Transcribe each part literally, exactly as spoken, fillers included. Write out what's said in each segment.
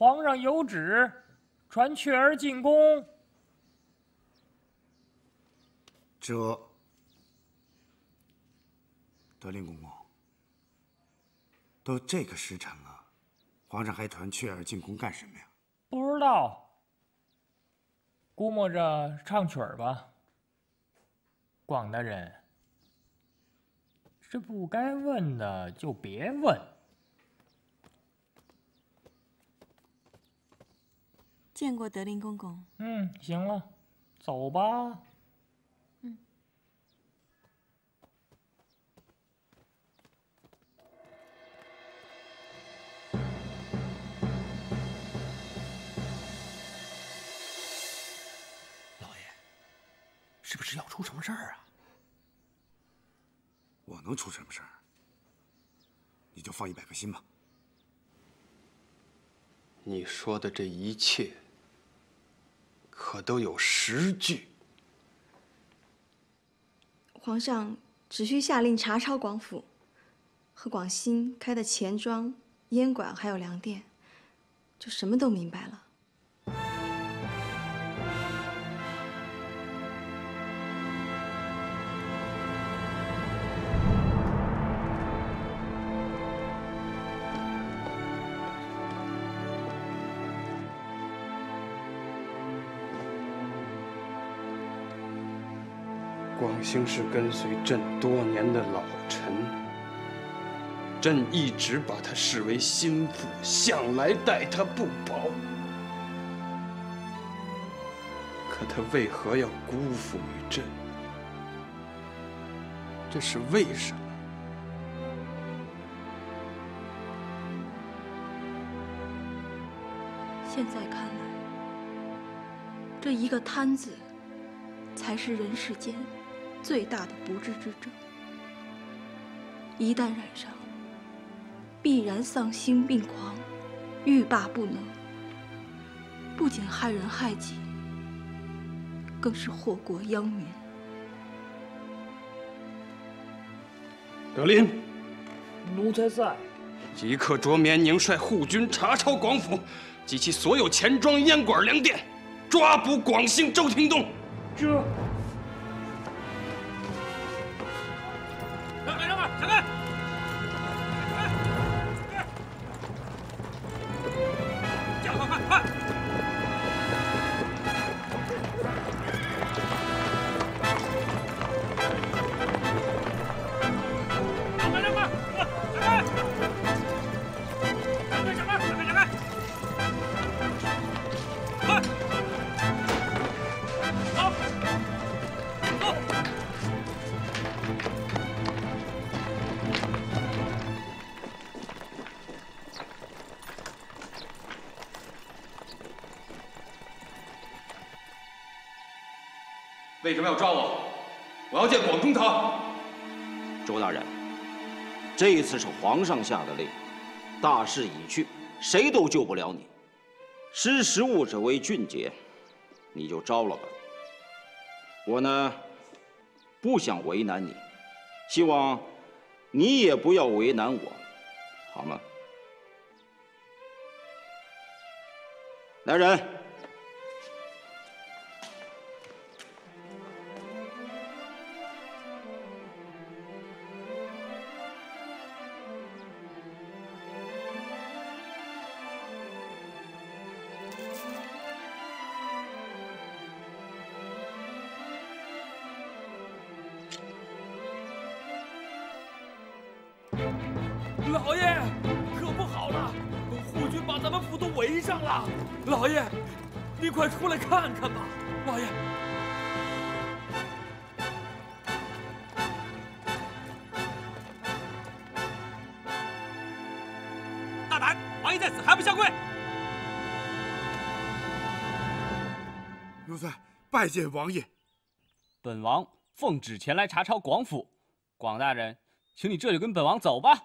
皇上有旨，传雀儿进宫。 这，德林公公，都这个时辰了，皇上还传雀儿进宫干什么呀？ 不知道，估摸着唱曲儿吧。广大人，这不该问的就别问。 见过德林公公。 嗯，行了，走吧。 嗯。 老爷，是不是要出什么事儿啊？ 我能出什么事儿？你就放一百个心吧。 你说的这一切，可都有实据。 皇上只需下令查抄广府和广兴开的钱庄、烟馆还有粮店，就什么都明白了。 广兴是跟随朕多年的老臣，朕一直把他视为心腹，向来待他不薄。可他为何要辜负于朕？这是为什么？ 现在看来，这一个贪字，才是人世间最大的不治之症。一旦染上，必然丧心病狂，欲罢不能。不仅害人害己，更是祸国殃民。 德林， 奴才在。 即刻着绵宁率护军查抄广府及其所有钱庄、烟馆、粮店，抓捕广兴周廷栋。 这。 让开，让开，闪开！加快，快快！让开，让开！闪开！闪开，闪开，闪开，闪开！快！好，走！ 为什么要抓我？我要见广中堂。 周大人，这一次是皇上下的令，大势已去，谁都救不了你。识时务者为俊杰，你就招了吧。我呢，不想为难你，希望你也不要为难我，好吗？来人！ 老爷，可不好了，护军把咱们府都围上了。老爷，你快出来看看吧。老爷，大胆！王爷在此，还不下跪？ 奴才拜见王爷。 本王奉旨前来查抄广府，广大人，请你这就跟本王走吧。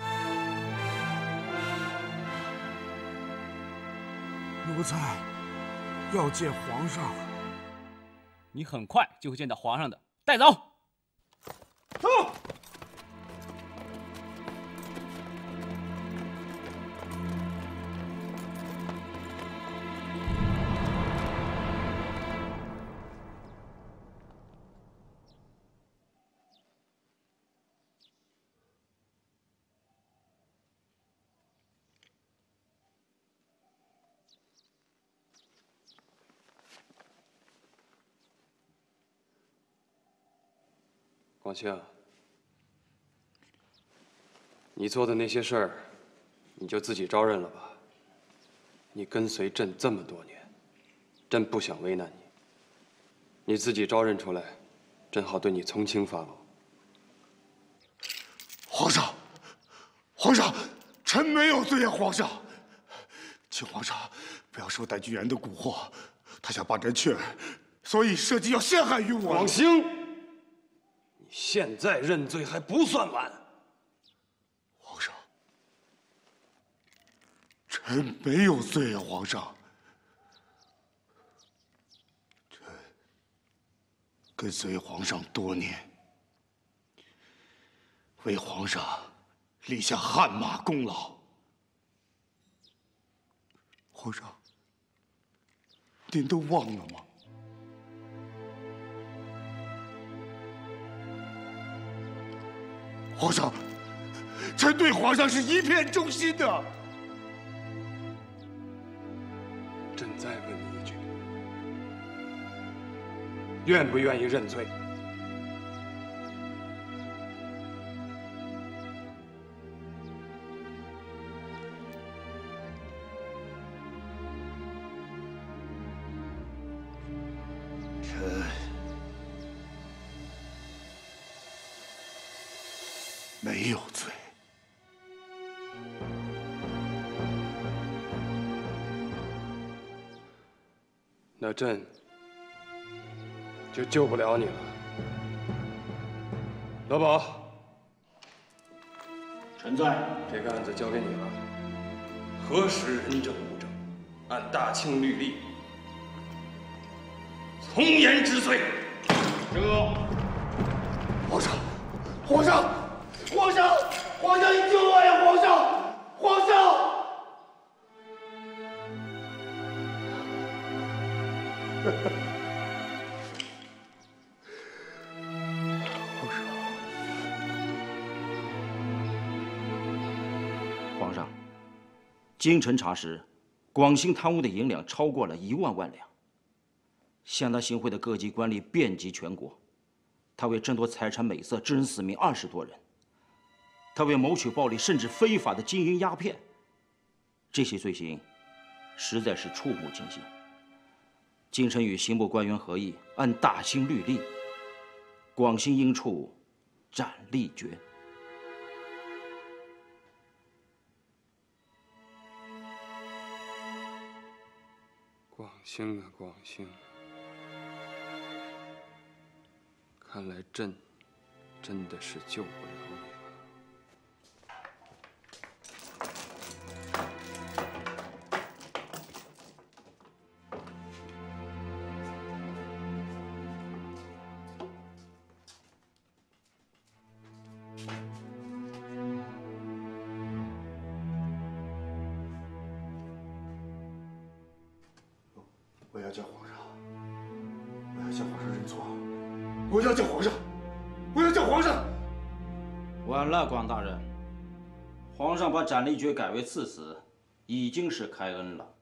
奴才要见皇上。 你很快就会见到皇上的，带走。 走。 广兴，你做的那些事儿，你就自己招认了吧。你跟随朕这么多年，朕不想为难你。你自己招认出来，朕好对你从轻发落。 皇上，皇上，臣没有罪啊！皇上，请皇上不要受戴居元的蛊惑，他想把朕劝，所以设计要陷害于我。 广兴，你现在认罪还不算晚。 皇上，臣没有罪啊！皇上，臣跟随皇上多年，为皇上立下汗马功劳。皇上，您都忘了吗？皇上，臣对皇上是一片忠心的。 朕再问你一句，愿不愿意认罪？ 臣没有罪。 那朕就救不了你了。老鸨， 臣在。 这个案子交给你了。何时人证物证，按大清律例，从严治罪。 这。 皇上，皇上，皇上，皇上，你救我呀！皇上，皇上。 皇上，经臣查实，广兴贪污的银两超过了一万万两，向他行贿的各级官吏遍及全国，他为争夺财产美色致人死命二十多人，他为谋取暴利甚至非法的经营鸦片，这些罪行实在是触目惊心。京城与刑部官员合议，按大清律例，广兴应处斩立决。 广兴啊，广兴，看来朕真的是救不了你了。 我要见皇上，我要向皇上认错，我要见皇上，我要见皇上。 晚了，广大人。皇上把斩立决改为赐死，已经是开恩了。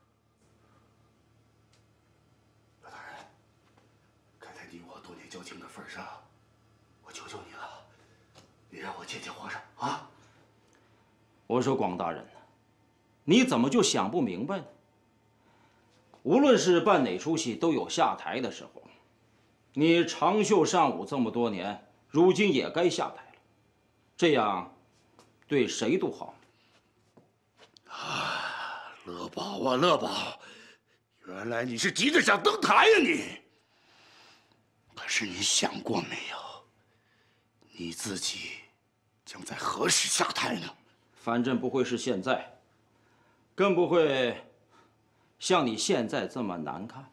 老大人，看在你我多年交情的份上，我求求你了，你让我见见皇上啊！ 我说广大人，你怎么就想不明白呢？无论是办哪出戏，都有下台的时候。你长袖善舞这么多年，如今也该下台了，这样对谁都好。 啊，乐宝啊，乐宝，原来你是急着想登台呀你！可是你想过没有，你自己将在何时下台呢？ 反正不会是现在，更不会像你现在这么难看。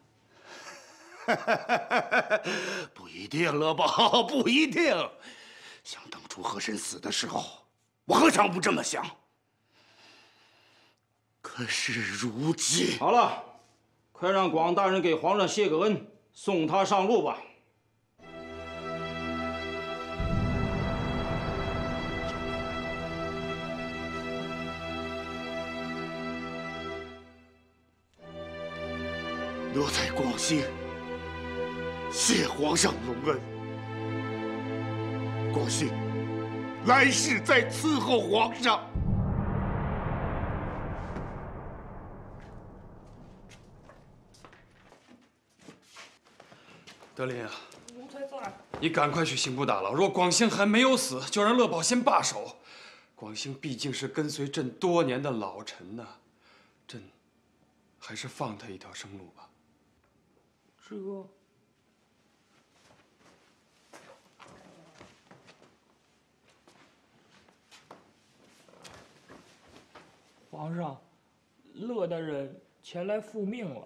不一定，乐宝，不一定。想当初和珅死的时候，我何尝不这么想？可是如今， 好了，快让广大人给皇上谢个恩，送他上路吧。 我在广兴谢皇上隆恩。 广兴，来世再伺候皇上。 德林啊， 奴才在。 你赶快去刑部大牢。若广兴还没有死，就让乐宝先罢手。广兴毕竟是跟随朕多年的老臣呐，朕还是放他一条生路吧。 这。皇上，乐大人前来复命了。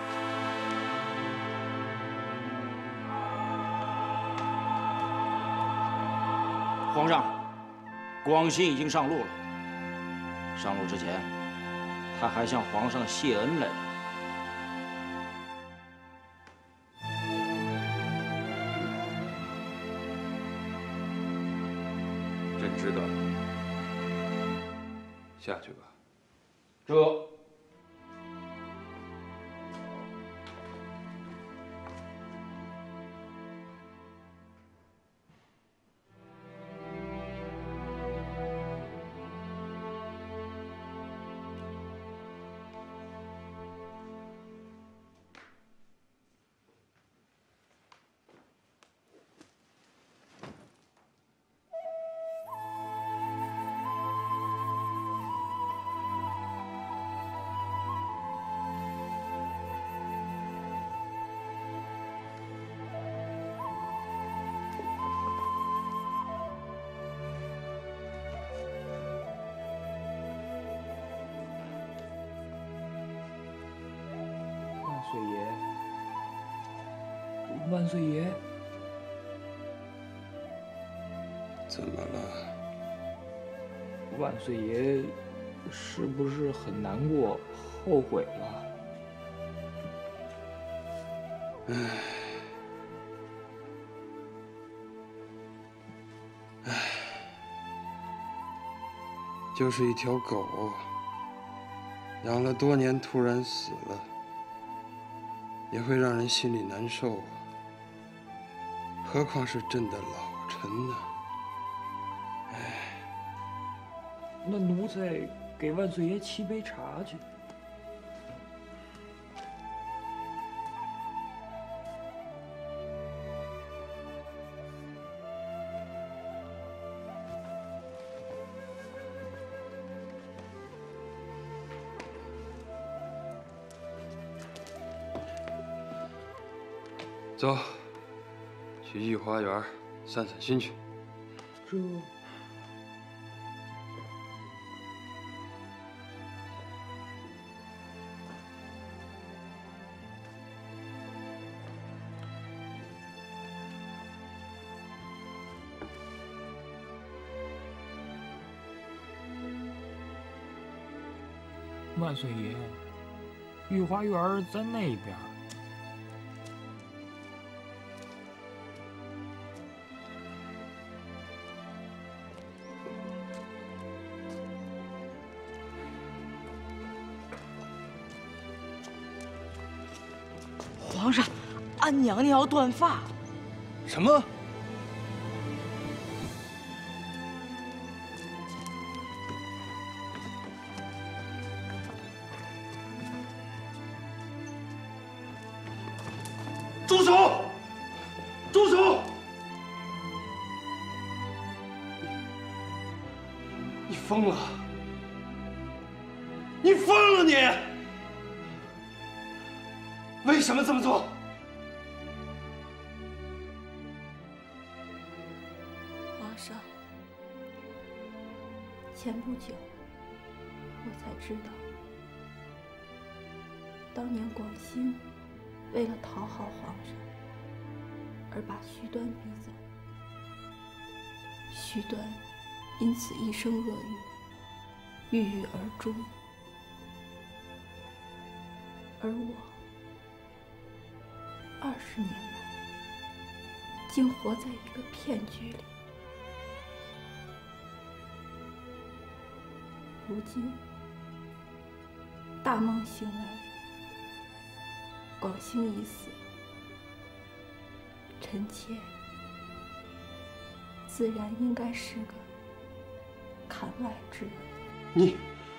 皇上，广兴已经上路了。上路之前，他还向皇上谢恩来着。 朕知道了，下去吧。 这。 万岁爷，万岁爷， 怎么了？ 万岁爷是不是很难过、后悔了？ 唉，唉，就是一条狗，养了多年，突然死了。也会让人心里难受啊，何况是朕的老臣呢？唉， 那奴才给万岁爷沏杯茶去。 走，去御花园散散心去。 这。万岁爷，御花园在那边。 皇上，俺娘娘要断发。 什么？ 住手！住手！ 你疯了！你疯了你！为什么这么做？ 皇上，前不久我才知道，当年广兴为了讨好皇上而把徐端逼走，徐端因此一生恶语，郁郁而终，而我二十年来竟活在一个骗局里。如今大梦醒来，广兴已死，臣妾自自然应该是个看外之人。 你，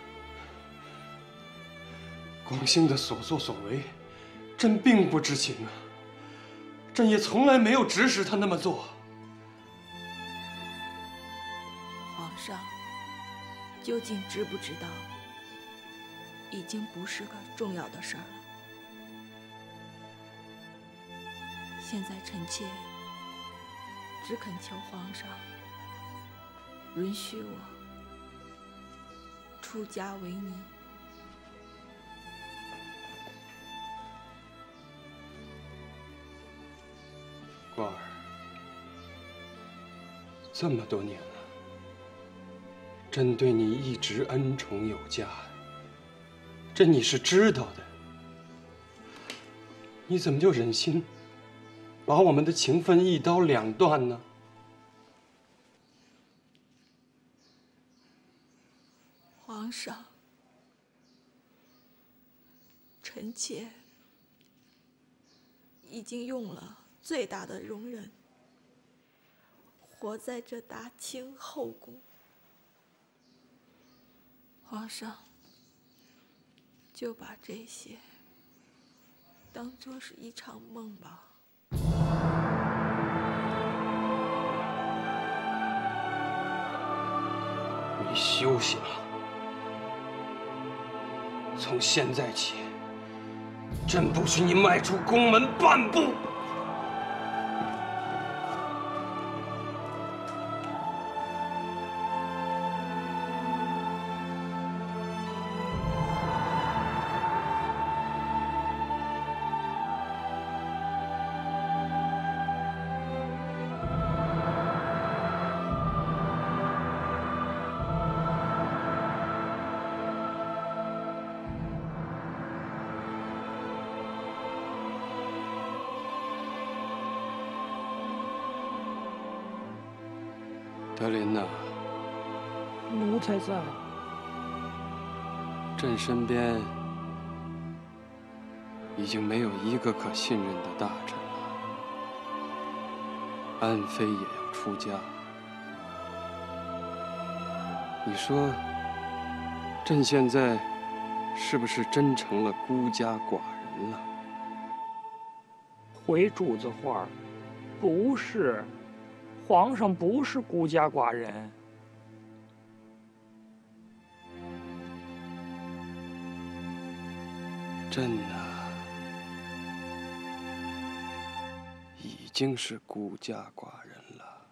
广兴的所作所为，朕并不知情啊。朕也从来没有指使他那么做。 皇上究竟知不知道，已经不是个重要的事儿了。现在臣妾只恳求皇上允许我出家为尼。 光儿，这么多年了，朕对你一直恩宠有加，这你是知道的。你怎么就忍心把我们的情分一刀两断呢？ 皇上，臣妾已经用了最大的容忍，活在这大清后宫。皇上，就把这些当作是一场梦吧。 你休想！从现在起，朕不许你迈出宫门半步。德林呐， 奴才在。 朕身边已经没有一个可信任的大臣了。安妃也要出家，你说，朕现在是不是真成了孤家寡人了？ 回主子话，不是。皇上不是孤家寡人。 朕呐，已经是孤家寡人了。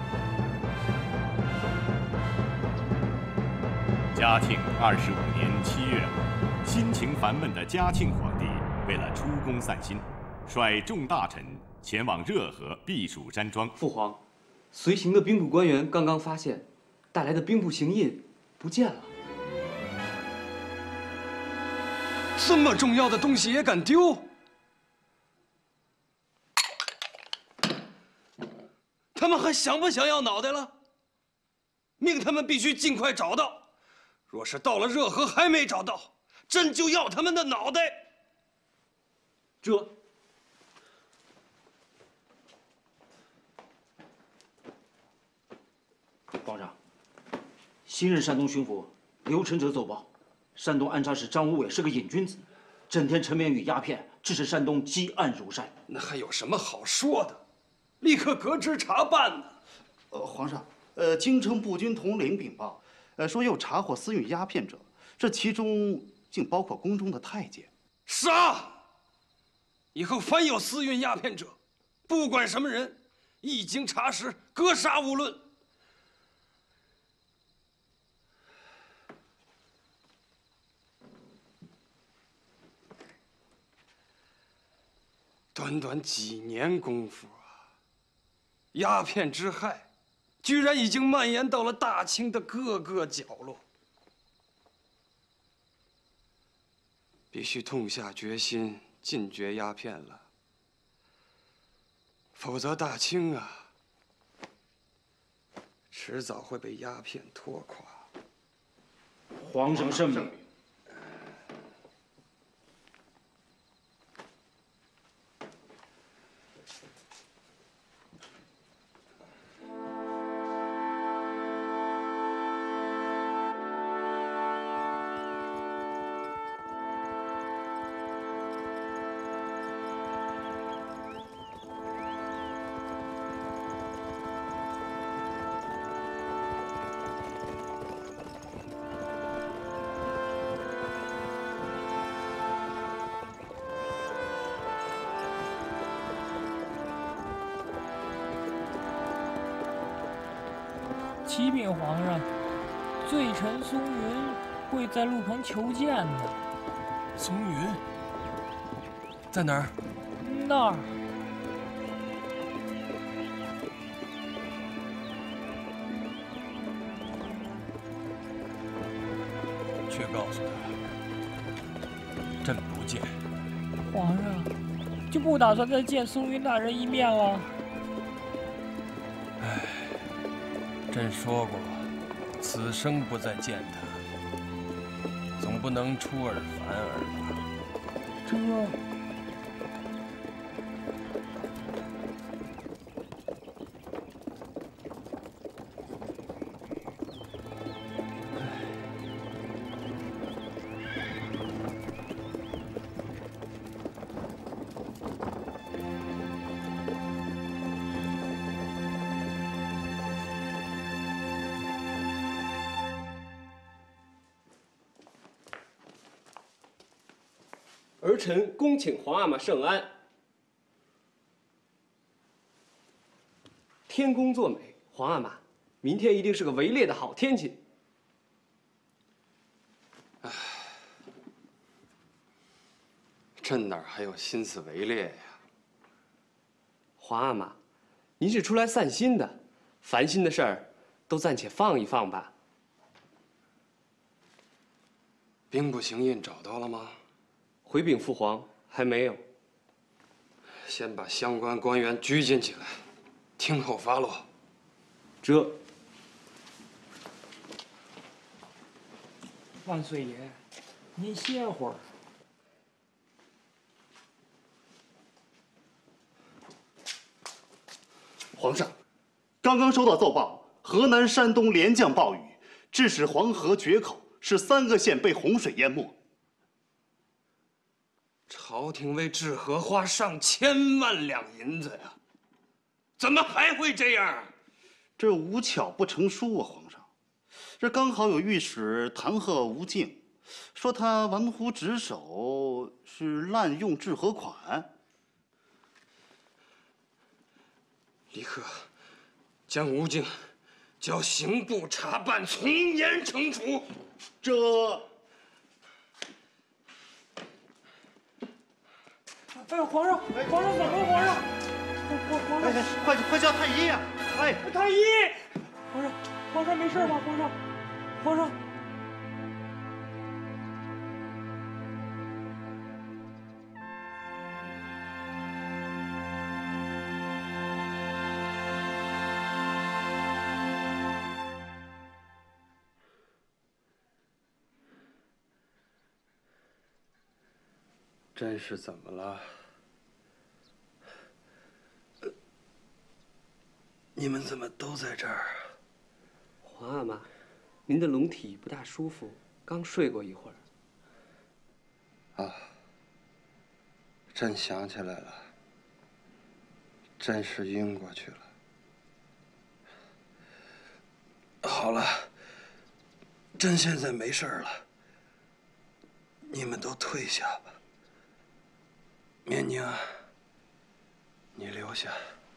嘉庆二十五年七月，心情烦闷的嘉庆皇帝为了出宫散心，率众大臣前往热河避暑山庄。 父皇，随行的兵部官员刚刚发现，带来的兵部行印不见了。 这么重要的东西也敢丢？他们还想不想要脑袋了？命他们必须尽快找到。若是到了热河还没找到，朕就要他们的脑袋。 这。 皇上，新任山东巡抚刘承哲奏报，山东安察使张无伟是个瘾君子，整天沉湎于鸦片，致使山东积案如山。 那还有什么好说的？立刻革职查办呢。 呃，皇上，呃，京城步军统领禀报，呃，说又查获私运鸦片者，这其中竟包括宫中的太监。 杀！以后凡有私运鸦片者，不管什么人，一经查实，格杀勿论。短短几年功夫啊，鸦片之害，居然已经蔓延到了大清的各个角落。必须痛下决心禁绝鸦片了，否则大清啊，迟早会被鸦片拖垮。 皇上圣明。 启禀皇上，罪臣松云会在路旁求见的。 松云在哪儿？ 那儿。 去告诉他，朕不见。 皇上就不打算再见松云大人一面了？ 唉，朕说过，此生不再见他，总不能出尔反尔吧？ 这。 儿臣恭请皇阿玛圣安。天公作美，皇阿玛，明天一定是个围猎的好天气。 唉，朕哪还有心思围猎呀？ 皇阿玛，您是出来散心的，烦心的事儿都暂且放一放吧。 兵部行印找到了吗？ 回禀父皇，还没有。 先把相关官员拘禁起来，听候发落。 这。 万岁爷，您歇会儿。 皇上，刚刚收到奏报，河南、山东连降暴雨，致使黄河决口，使三个县被洪水淹没。 朝廷为治河花上千万两银子呀，怎么还会这样？ 这无巧不成书啊，皇上。这刚好有御史弹劾吴敬，说他玩忽职守，是滥用治河款。 立刻将吴敬交刑部查办，从严惩处。 这。 哎，皇上，皇上怎么了？皇上，皇皇上， 快快叫太医呀！哎， 太医，皇上，皇上没事吧？皇上，皇上。 朕是怎么了？呃，你们怎么都在这儿？ 皇阿玛，您的龙体不大舒服，刚睡过一会儿。啊，朕想起来了，朕是晕过去了。好了，朕现在没事了，你们都退下吧。绵宁，你留下。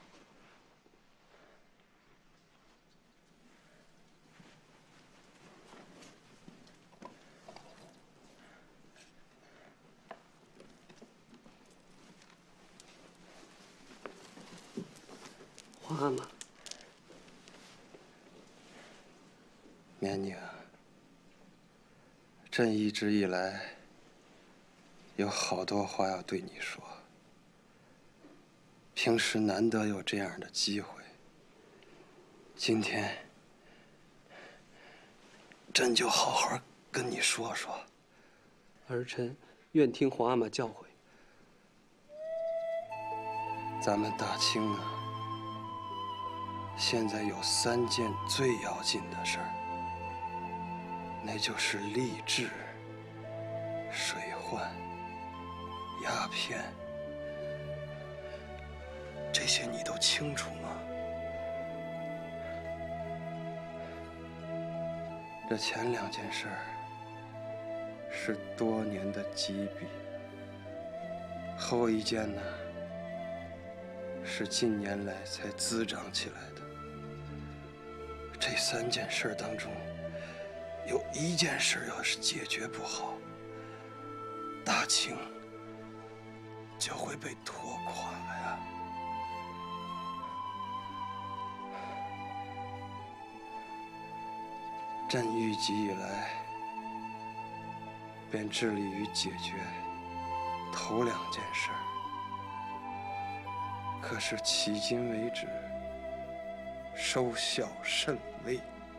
皇阿玛， 绵宁，朕一直以来有好多话要对你说，平时难得有这样的机会，今天朕就好好跟你说说。 儿臣愿听皇阿玛教诲。 咱们大清啊，现在有三件最要紧的事儿，那就是吏治、水患、鸦片，这些你都清楚吗？这前两件事儿是多年的积弊，后一件呢，是近年来才滋长起来的。这三件事当中，有一件事要是解决不好，大清就会被拖垮呀。朕预计以来，便致力于解决头两件事，可是迄今为止，收效甚微。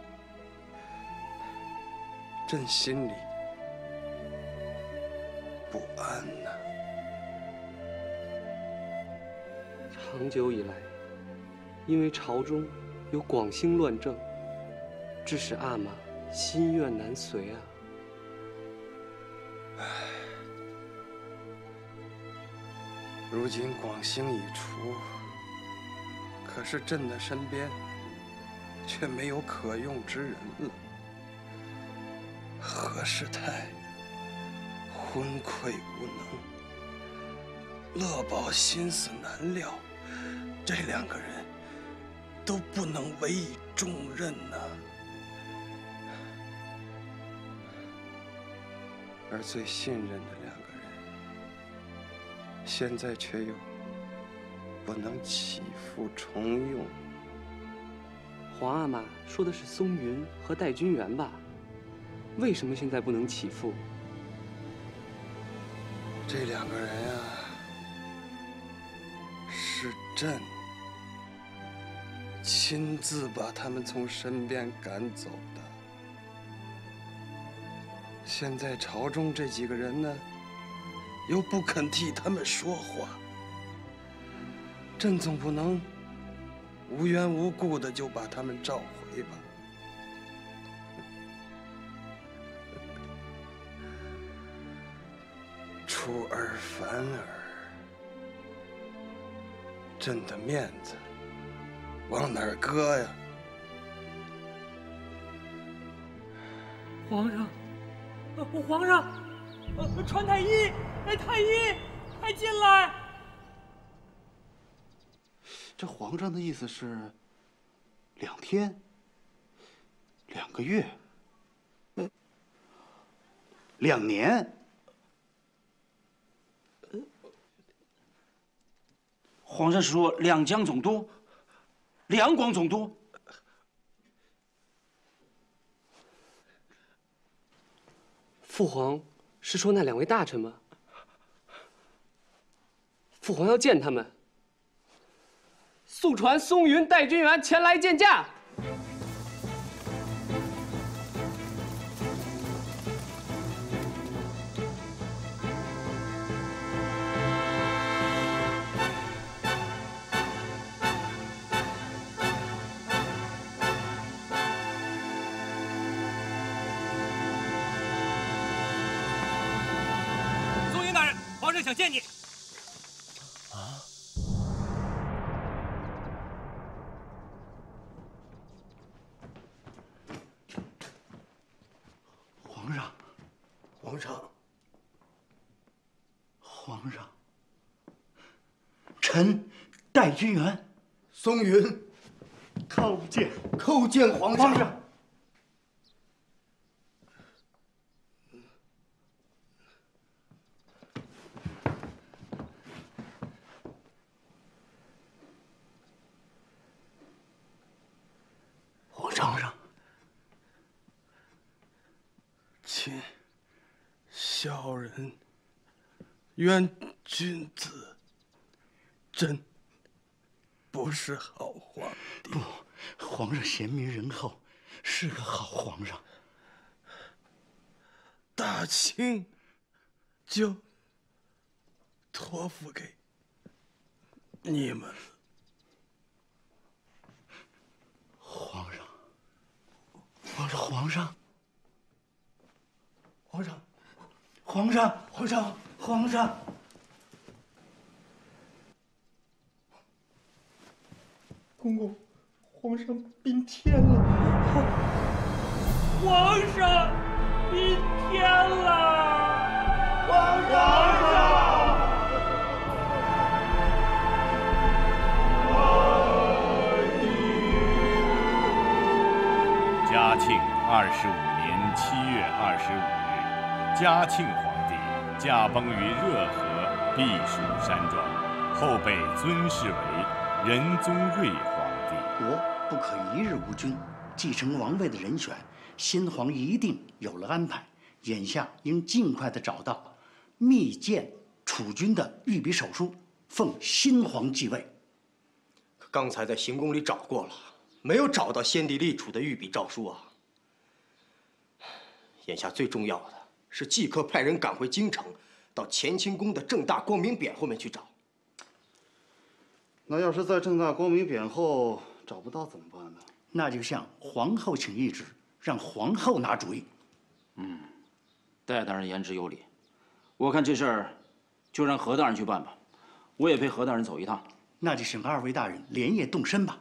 朕心里不安呐。 长久以来，因为朝中有广兴乱政，致使阿玛心愿难遂啊。 唉，如今广兴已除，可是朕的身边却没有可用之人了。何世泰昏聩无能，乐宝心思难料，这两个人都不能委以重任呐。而最信任的两个人，现在却又不能起复重用。 皇阿玛说的是松云和戴君元吧？为什么现在不能起复？ 这两个人啊，是朕亲自把他们从身边赶走的。现在朝中这几个人呢，又不肯替他们说话，朕总不能无缘无故的就把他们召回吧？出尔反尔，朕的面子往哪儿搁呀？ 皇上，呃、皇上，呃，传太医，哎，太医，快进来！ 这皇上的意思是，两天，两个月，两年。 皇上是说两江总督、两广总督。 父皇是说那两位大臣吗？父皇要见他们，速传松云、戴君元前来见驾。 想见你。 啊！ 皇上， 皇上， 皇上，臣戴君元、 松云叩见叩见皇上。 皇上。皇上， 亲小人冤君子，朕不是好皇帝。 不，皇上贤明仁厚，是个好皇上。 大清就托付给你们了。 皇上，皇上，皇上，皇上，皇上，皇上，皇上，公公，皇上宾天了！ 皇上宾天了！皇上！ 二十五年七月二十五日，嘉庆皇帝驾崩于热河避暑山庄，后被尊谥为仁宗瑞皇帝。 国不可一日无君，继承王位的人选，先皇一定有了安排。眼下应尽快的找到密鉴储君的御笔手书，奉新皇继位。 可刚才在行宫里找过了，没有找到先帝立储的御笔诏书啊。眼下最重要的是即刻派人赶回京城，到乾清宫的正大光明匾后面去找。 那要是在正大光明匾后找不到怎么办呢？ 那就向皇后请懿旨，让皇后拿主意。 嗯，戴大人言之有理，我看这事儿就让何大人去办吧，我也陪何大人走一趟。 那就请二位大人连夜动身吧。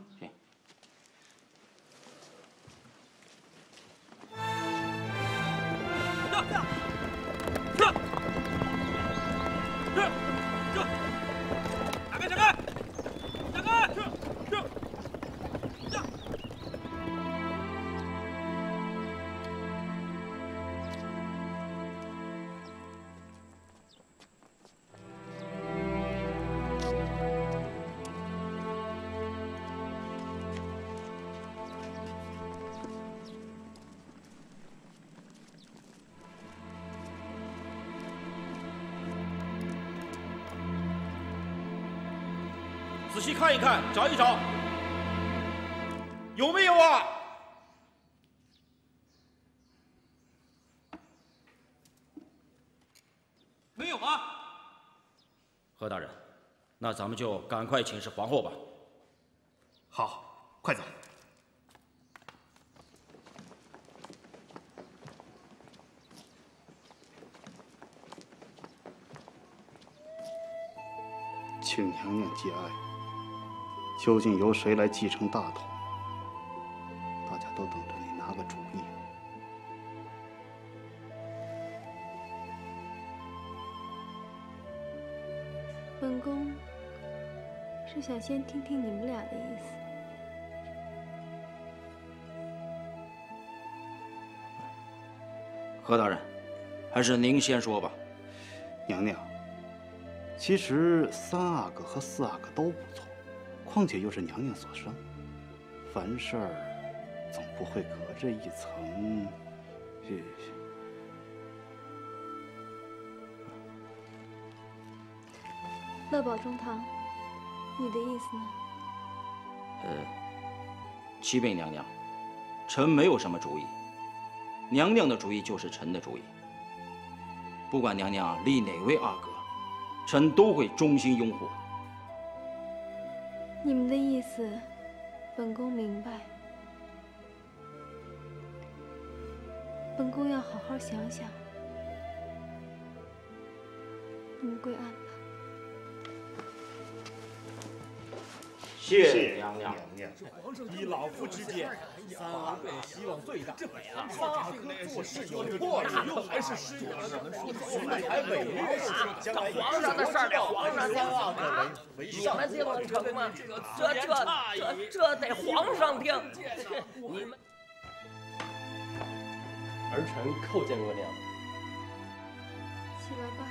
仔细看一看，找一找，有没有啊？ 没有啊。 何大人，那咱们就赶快请示皇后吧。 好，快走。 请娘娘节哀。究竟由谁来继承大统？大家都等着你拿个主意。 本宫是想先听听你们俩的意思。 何大人，还是您先说吧。 娘娘，其实三阿哥和四阿哥都不错。况且又是娘娘所生，凡事儿总不会隔着一层。 乐宝中堂，你的意思呢？ 呃，启禀娘娘，臣没有什么主意，娘娘的主意就是臣的主意。不管娘娘立哪位阿哥，臣都会忠心拥护。 你们的意思，本宫明白。本宫要好好想想。你们归安吧。 谢娘娘。 依老夫之见，三阿哥希望最大。三阿哥做事有魄力，还是师爷说的还伟略。这皇上的事儿得皇上听啊！你们听得成吗？这这这这得皇上听。你们。 儿臣叩见额娘。 起来吧，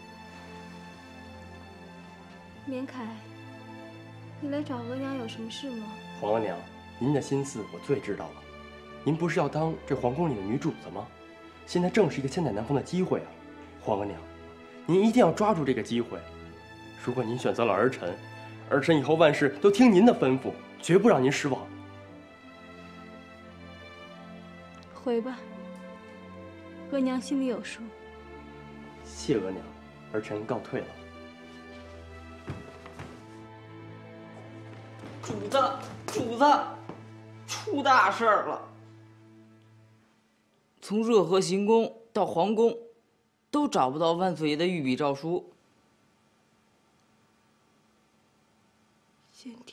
绵凯。你来找额娘有什么事吗？ 皇额娘，您的心思我最知道了。您不是要当这皇宫里的女主子吗？现在正是一个千载难逢的机会啊！皇额娘，您一定要抓住这个机会。如果您选择了儿臣，儿臣以后万事都听您的吩咐，绝不让您失望。 回吧，额娘心里有数。 谢额娘，儿臣告退了。 主子，主子，出大事儿了！从热河行宫到皇宫，都找不到万岁爷的御笔诏书。 先帝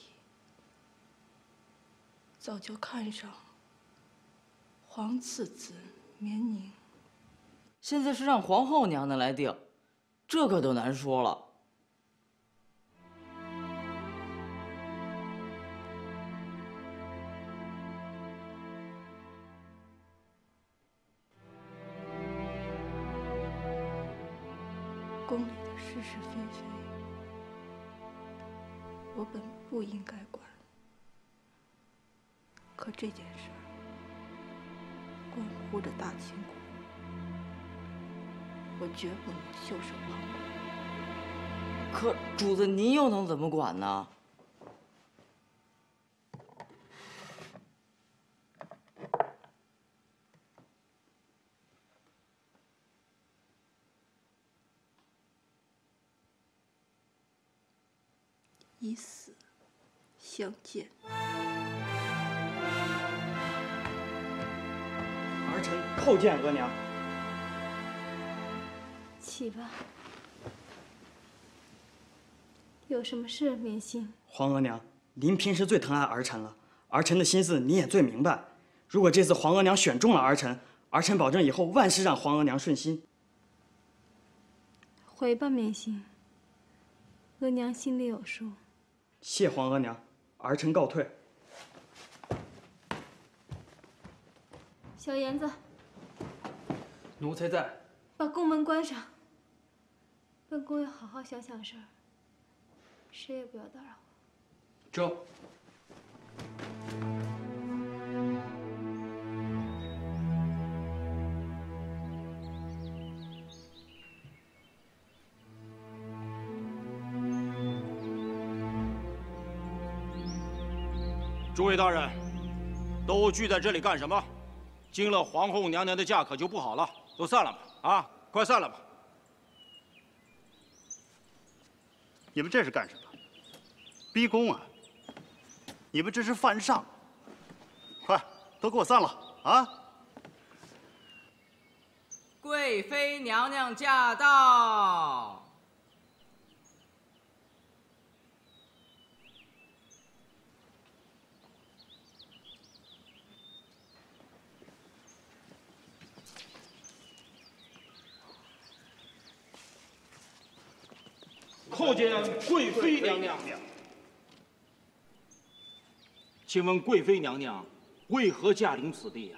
早就看上皇次子绵宁， 现在是让皇后娘娘来定，这可都难说了。 宫里的是是非非，我本不应该管。可这件事儿关乎着大清国，我绝不能袖手旁观。 可主子，您又能怎么管呢？ 以死相见。 儿臣叩见额娘。 起吧。有什么事，绵信？ 皇额娘，您平时最疼爱儿臣了，儿臣的心思您也最明白。如果这次皇额娘选中了儿臣，儿臣保证以后万事让皇额娘顺心。 回吧，绵信。额娘心里有数。 谢皇额娘，儿臣告退。 小严子， 奴才在。 把宫门关上。本宫要好好想想事儿，谁也不要打扰我。 周。 诸位大人，都聚在这里干什么？惊了皇后娘娘的驾可就不好了，都散了吧！啊，快散了吧！ 你们这是干什么？逼宫啊！你们这是犯上！快，都给我散了啊！ 贵妃娘娘驾到。 叩见贵妃娘娘。请问贵妃娘娘为何驾临此地呀？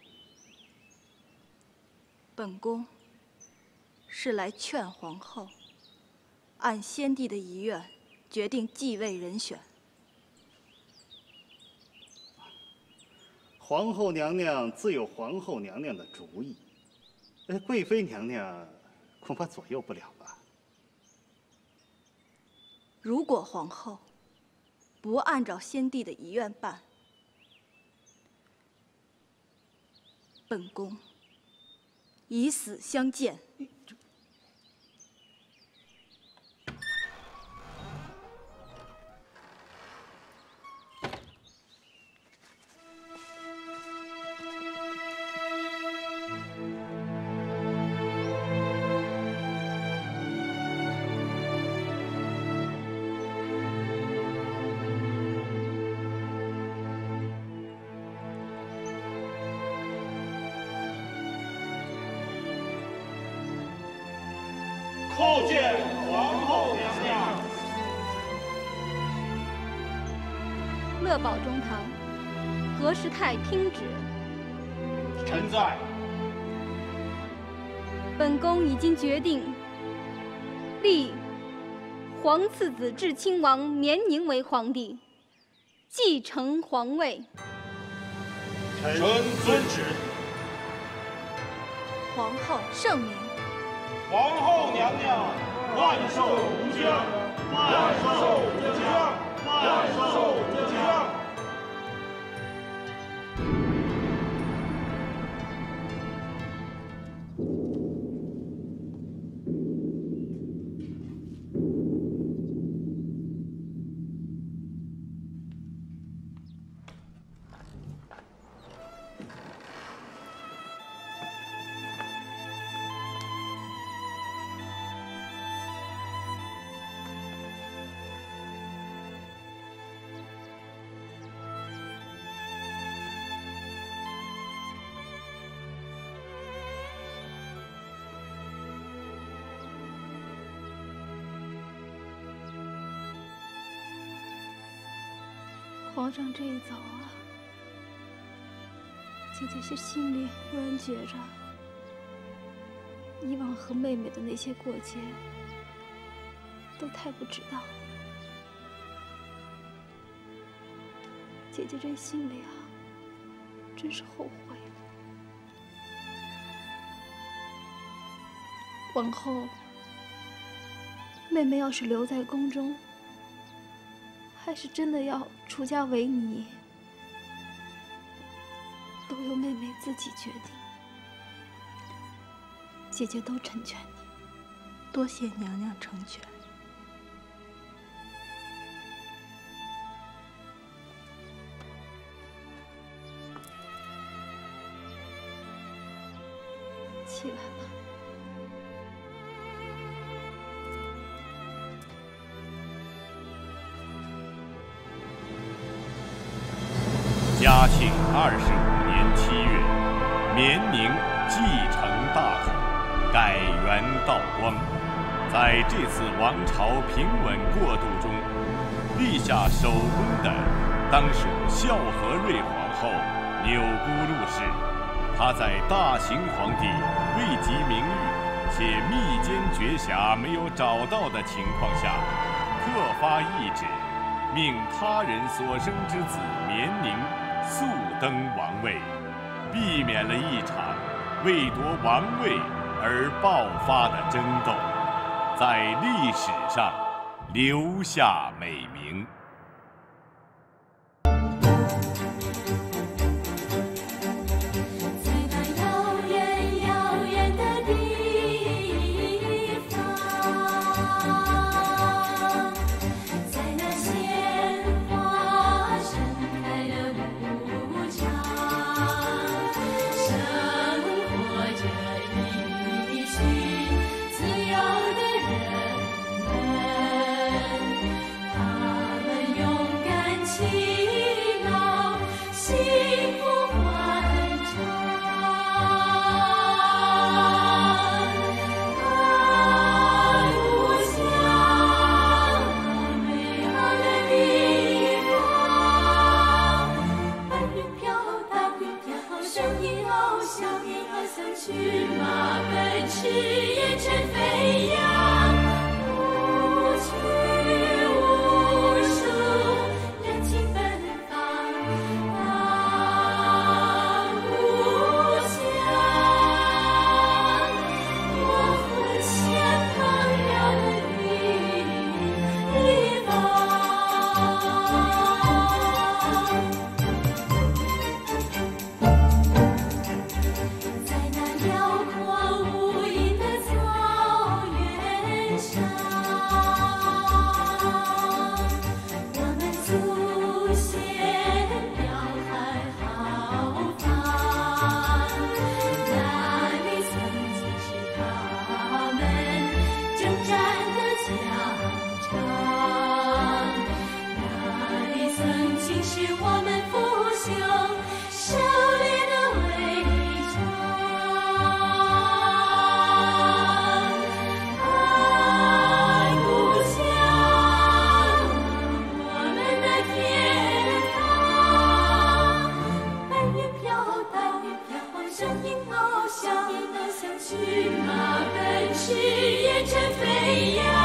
本宫是来劝皇后，按先帝的遗愿，决定继位人选。 皇后娘娘自有皇后娘娘的主意，呃，贵妃娘娘恐怕左右不了吧？ 如果皇后不按照先帝的遗愿办，本宫以死相见。 叩见皇后娘娘。 乐宝中堂，何时太听旨？ 臣在。 本宫已经决定，立皇次子至亲王绵宁为皇帝，继承皇位。 臣遵旨。 皇后圣明。 皇后娘娘万寿无疆，万寿无疆，万寿无疆。 皇上这一走啊，姐姐是心里忽然觉着，以往和妹妹的那些过节， 都太不值当了。姐姐这心里啊，真是后悔了。往后，妹妹要是留在宫中，还是真的要出家为尼，都由妹妹自己决定。姐姐都成全你，多谢娘娘成全。起来吧。 嘉庆二十五年七月，绵宁继承大统，改元道光。在这次王朝平稳过渡中，立下首功的当属孝和瑞皇后钮钴禄氏。她在大行皇帝位极名誉且密监绝匣没有找到的情况下，特发懿旨，命他人所生之子绵宁速登王位，避免了一场为夺王位而爆发的争斗，在历史上留下美名。 去马奔驰，烟尘飞扬。